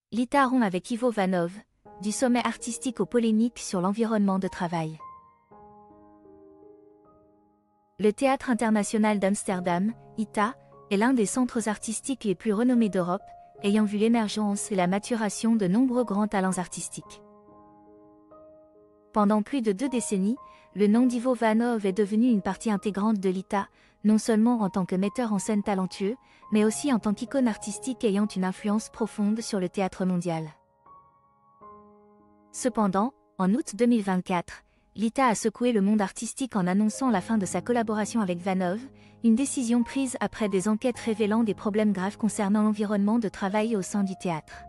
Lita rompt avec Ivo Vanov, du sommet artistique aux polémiques sur l'environnement de travail. Le Théâtre international d'Amsterdam, ITA, est l'un des centres artistiques les plus renommés d'Europe, ayant vu l'émergence et la maturation de nombreux grands talents artistiques. Pendant plus de 2 décennies, le nom d'Ivo Vanov est devenu une partie intégrante de l'ITA, non seulement en tant que metteur en scène talentueux, mais aussi en tant qu'icône artistique ayant une influence profonde sur le théâtre mondial. Cependant, en août 2024, l'ITA a secoué le monde artistique en annonçant la fin de sa collaboration avec Vanov, une décision prise après des enquêtes révélant des problèmes graves concernant l'environnement de travail au sein du théâtre.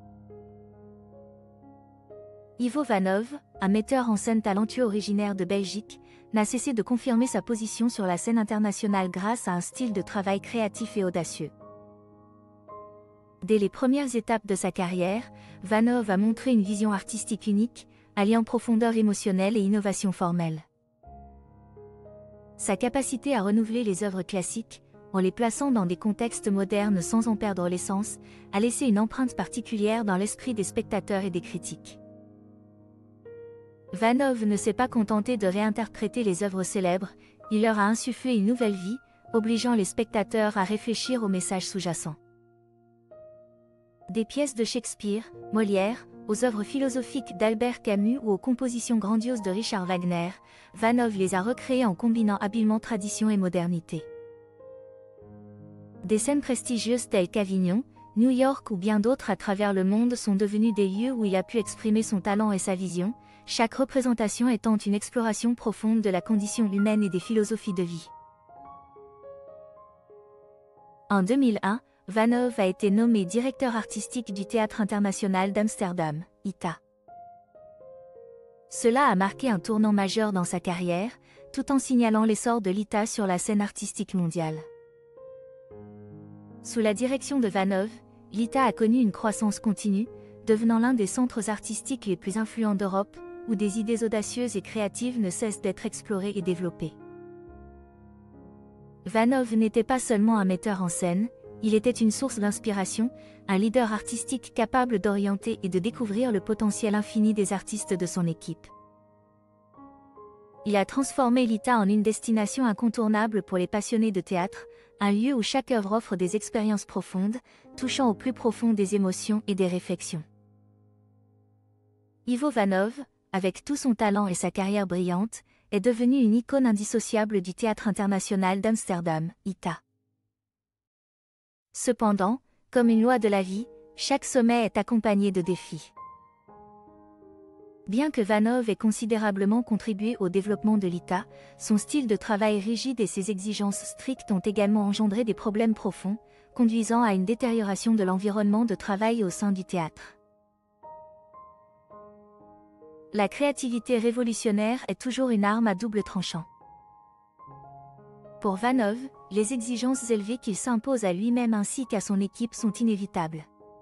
Ivo Vanov, un metteur en scène talentueux originaire de Belgique, n'a cessé de confirmer sa position sur la scène internationale grâce à un style de travail créatif et audacieux. Dès les premières étapes de sa carrière, Vanov a montré une vision artistique unique, alliant profondeur émotionnelle et innovation formelle. Sa capacité à renouveler les œuvres classiques, en les plaçant dans des contextes modernes sans en perdre l'essence, a laissé une empreinte particulière dans l'esprit des spectateurs et des critiques. Vanov ne s'est pas contenté de réinterpréter les œuvres célèbres, il leur a insufflé une nouvelle vie, obligeant les spectateurs à réfléchir aux messages sous-jacents. Des pièces de Shakespeare, Molière, aux œuvres philosophiques d'Albert Camus ou aux compositions grandioses de Richard Wagner, Vanov les a recréées en combinant habilement tradition et modernité. Des scènes prestigieuses telles qu'Avignon, New York ou bien d'autres à travers le monde sont devenues des lieux où il a pu exprimer son talent et sa vision, chaque représentation étant une exploration profonde de la condition humaine et des philosophies de vie. En 2001, Vanov a été nommé directeur artistique du Théâtre international d'Amsterdam, ITA. Cela a marqué un tournant majeur dans sa carrière, tout en signalant l'essor de l'ITA sur la scène artistique mondiale. Sous la direction de Vanov, l'ITA a connu une croissance continue, devenant l'un des centres artistiques les plus influents d'Europe, où des idées audacieuses et créatives ne cessent d'être explorées et développées. Vanov n'était pas seulement un metteur en scène, il était une source d'inspiration, un leader artistique capable d'orienter et de découvrir le potentiel infini des artistes de son équipe. Il a transformé l'ITA en une destination incontournable pour les passionnés de théâtre, un lieu où chaque œuvre offre des expériences profondes, touchant au plus profond des émotions et des réflexions. Ivo Vanov, avec tout son talent et sa carrière brillante, est devenu une icône indissociable du Théâtre international d'Amsterdam, ITA. Cependant, comme une loi de la vie, chaque sommet est accompagné de défis. Bien que Vanov ait considérablement contribué au développement de l'ITA, son style de travail rigide et ses exigences strictes ont également engendré des problèmes profonds, conduisant à une détérioration de l'environnement de travail au sein du théâtre. La créativité révolutionnaire est toujours une arme à double tranchant. Pour Vanov, les exigences élevées qu'il s'impose à lui-même ainsi qu'à son équipe sont inévitables.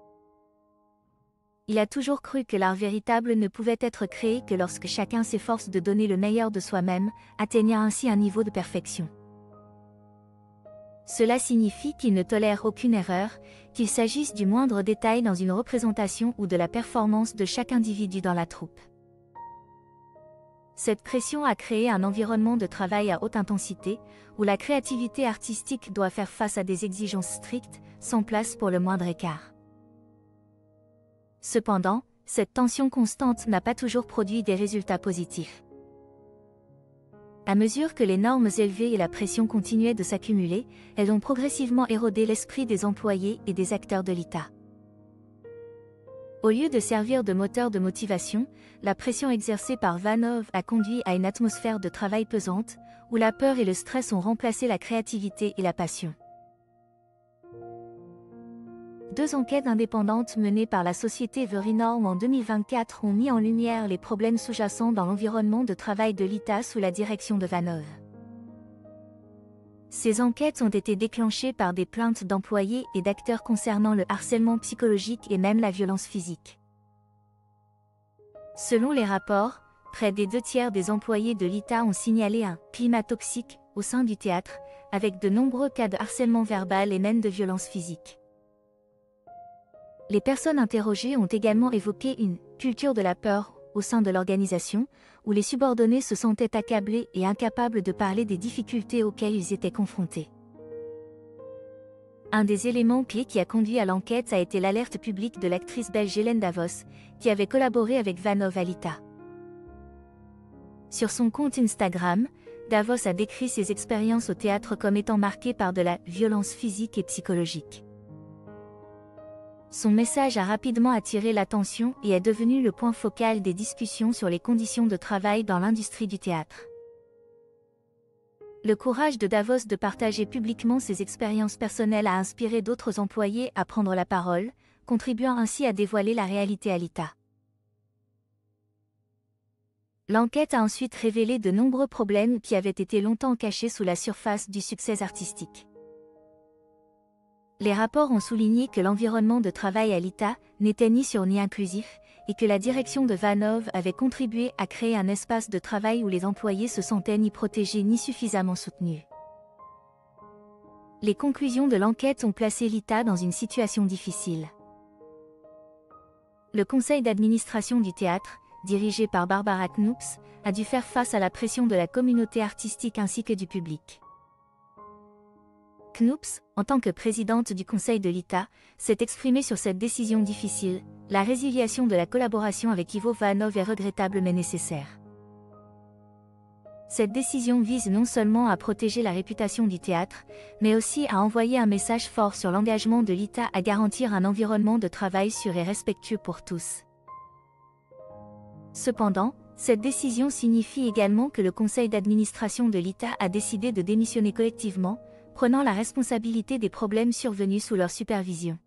Il a toujours cru que l'art véritable ne pouvait être créé que lorsque chacun s'efforce de donner le meilleur de soi-même, atteignant ainsi un niveau de perfection. Cela signifie qu'il ne tolère aucune erreur, qu'il s'agisse du moindre détail dans une représentation ou de la performance de chaque individu dans la troupe. Cette pression a créé un environnement de travail à haute intensité, où la créativité artistique doit faire face à des exigences strictes, sans place pour le moindre écart. Cependant, cette tension constante n'a pas toujours produit des résultats positifs. À mesure que les normes élevées et la pression continuaient de s'accumuler, elles ont progressivement érodé l'esprit des employés et des acteurs de l'ITA. Au lieu de servir de moteur de motivation, la pression exercée par Vanov a conduit à une atmosphère de travail pesante, où la peur et le stress ont remplacé la créativité et la passion. 2 enquêtes indépendantes menées par la société Verinorm en 2024 ont mis en lumière les problèmes sous-jacents dans l'environnement de travail de l'ITA sous la direction de Vanov. Ces enquêtes ont été déclenchées par des plaintes d'employés et d'acteurs concernant le harcèlement psychologique et même la violence physique. Selon les rapports, près des 2/3 des employés de l'ITA ont signalé un « climat toxique » au sein du théâtre, avec de nombreux cas de harcèlement verbal et même de violence physique. Les personnes interrogées ont également évoqué une « culture de la peur » au sein de l'organisation, où les subordonnés se sentaient accablés et incapables de parler des difficultés auxquelles ils étaient confrontés. Un des éléments clés qui a conduit à l'enquête a été l'alerte publique de l'actrice belge Hélène Davos, qui avait collaboré avec Vanov à l'ITA. Sur son compte Instagram, Davos a décrit ses expériences au théâtre comme étant marquées par de la violence physique et psychologique. Son message a rapidement attiré l'attention et est devenu le point focal des discussions sur les conditions de travail dans l'industrie du théâtre. Le courage de Davos de partager publiquement ses expériences personnelles a inspiré d'autres employés à prendre la parole, contribuant ainsi à dévoiler la réalité à l'ITA. L'enquête a ensuite révélé de nombreux problèmes qui avaient été longtemps cachés sous la surface du succès artistique. Les rapports ont souligné que l'environnement de travail à l'ITA n'était ni sûr ni inclusif, et que la direction de Vanov avait contribué à créer un espace de travail où les employés se sentaient ni protégés ni suffisamment soutenus. Les conclusions de l'enquête ont placé l'ITA dans une situation difficile. Le conseil d'administration du théâtre, dirigé par Barbara Knoops, a dû faire face à la pression de la communauté artistique ainsi que du public. Knoops, en tant que présidente du conseil de l'ITA, s'est exprimée sur cette décision difficile. La résiliation de la collaboration avec Ivo Vanov est regrettable mais nécessaire. Cette décision vise non seulement à protéger la réputation du théâtre, mais aussi à envoyer un message fort sur l'engagement de l'ITA à garantir un environnement de travail sûr et respectueux pour tous. Cependant, cette décision signifie également que le conseil d'administration de l'ITA a décidé de démissionner collectivement, prenant la responsabilité des problèmes survenus sous leur supervision.